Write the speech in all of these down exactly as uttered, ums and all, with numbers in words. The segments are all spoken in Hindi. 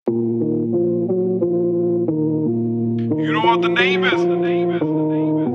You know what the name is? The name is. The name is.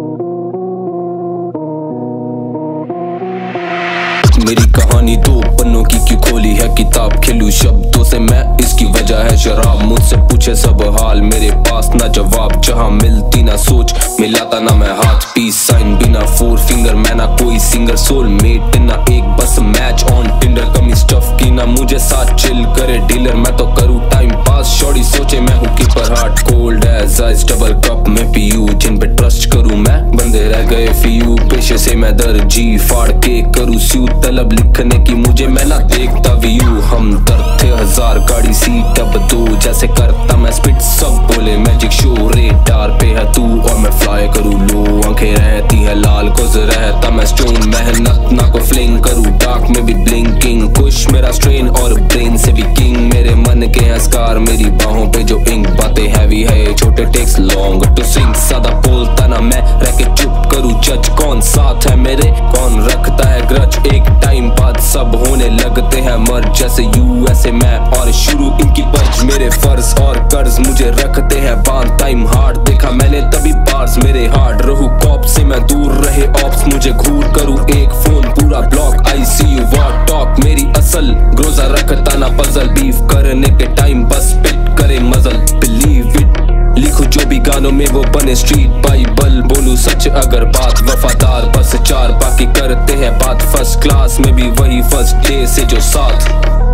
मेरी कहानी दो पन्नों की क्यों खोली है किताब, खेलूं शब्दों से मैं इसकी वजह है शराब। मुझसे पूछे सब हाल, मेरे पास ना जवाब, जहां मिलती ना सोच मिलाता ना मैं हाथ। पीस साइन बिना फोर फिंगर, मैं ना कोई सिंगर, सोल मेट ना एक बस मैच ऑन टिंडर। कमी स्टफ की ना मुझे साथ चिल करे डीलर, मैं तो करूँ टाइम पास। शॉर्टी सोचे मैं हूँ keeper, heart cold as ice, double cup में पीयू, जिन पे ट्रस्ट करूँ मैं बंदे रह गए फीयू। पेशे से मैं दर्जी फाड़ के करूँ स्यू, तलब लिखने की मुझे मैं ना देखता व्यू। हम दर्द थे हजार, गाड़ी सीट अब दो, जैसे करता मैं स्पिट सब बोले मैजिक शो। रेडार पे है तू और मैं फ्लाई करूँ लो, आंखें रहती है लाल कुछ रहता मैं स्टोन। मेहनत ना को फ्लिंग करूँ, डार्क में भी ब्लिंकिंग, कुछ मेरा स्ट्रेन और ब्रेन से भी किंग। मेरे मन के हैं स्कार, मेरी बाहों पे जो इंक, बातें हैवी है छोटे टेक्स लॉन्ग टू सिंग। सादा बोलता ना मैं रह के चुप करूँ जज, कौन साथ है मेरे कौन रखता है ग्रज। एक टाइम बाद सब होने लगते हैं मर्ज, जैसे यूएसए मैं और शुरू इनकी पर्ज। मेरे फर्ज और कर्ज मुझे रखते हैं बांध, टाइम हार्ड देखा मैंने तभी बार्स मेरे हार्ड। रहूं कॉप से मैं दूर रहे ऑप्स, मुझे घूर करूं एक फोन पूरा block. I see you what talk मेरी असल, ग्रोजा रखता ना पजल, बीफ करने के टाइम बस पिट करे मजल। बिलीव इट लिखूं जो भी गानों में वो बने स्ट्रीट बाइबल, बोलूं सच अगर बात वफादार बस चार, बाकी करते हैं बात फर्स्ट क्लास में भी वही फर्स्ट डे से जो साथ।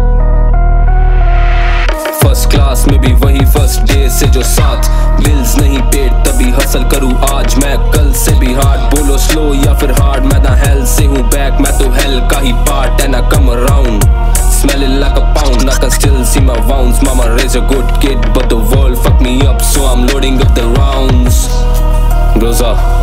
फर्स्ट क्लास में भी वही फर्स्ट डे से जो साथ। बिल्स नहीं पेड तभी हसल करूं आज मैं, कल से भी हार्ड बोलो स्लो या फिर हार्ड। मैं ना हेल से हूँ बैक, मैं तो हेल का ही पार्ट है ना come around. Smelling like a pound, I can still see my wounds. Mama raised a good kid, but the world fucked me up, so I'm loading up the rounds. Groza.